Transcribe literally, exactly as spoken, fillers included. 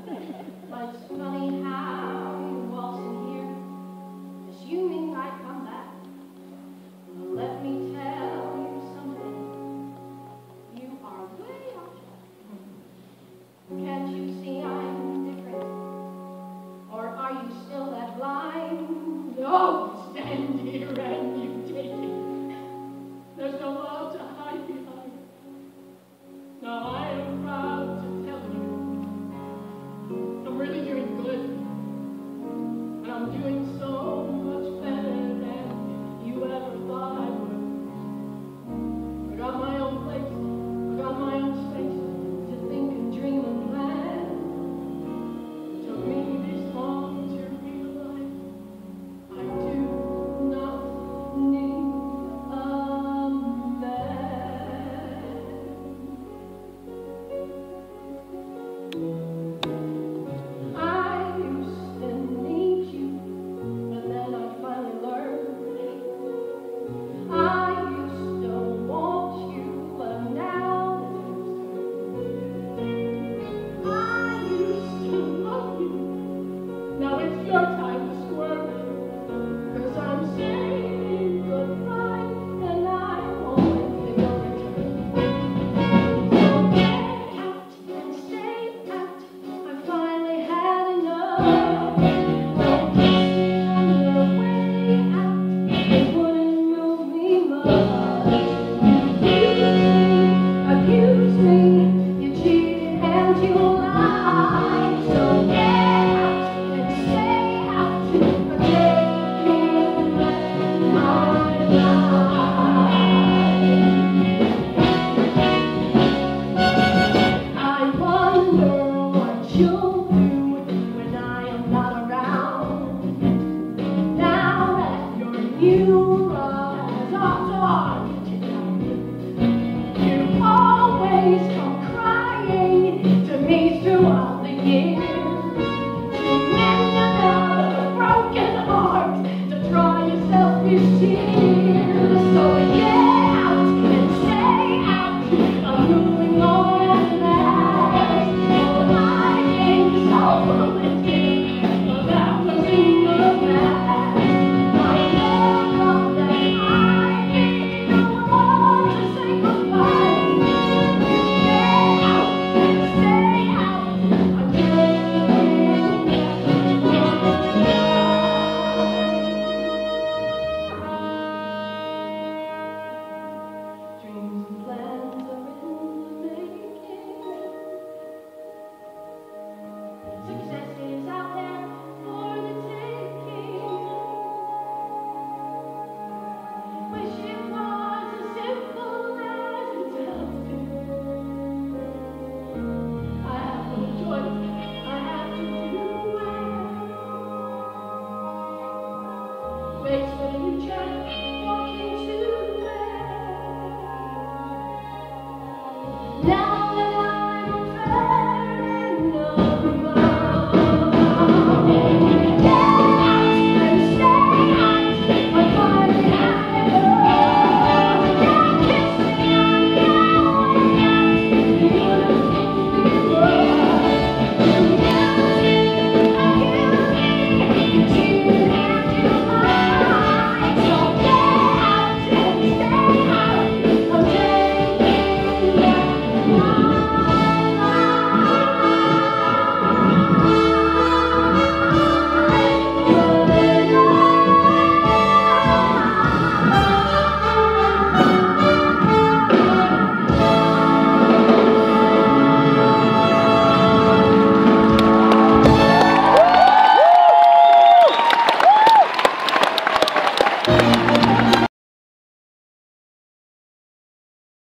But it's funny how you waltz in here, assuming I'd come back. Well, let me tell you something. You are way off track. Can't you see I'm different? Or are you still that blind? Don't stand here and you take it. There's no love to hide behind. Now I am proud to tell you, I'm really doing good. And I'm doing so much better than you ever thought I would. I got my own place, I got my own space to think and dream and plan. It took me this long to realize I do not need a man. I used to need you, but then I finally learned. I used to want you, but now I used to love you. Now it's your time to swerve, 'cause I'm saying goodbye, and I won't take a return. So get out and stay out. I finally had enough. Don't kiss me on your way out. It wouldn't move me much. You accuse me, you cheated and you lied. So get out and stay out. But take me back my life. I wonder what you'll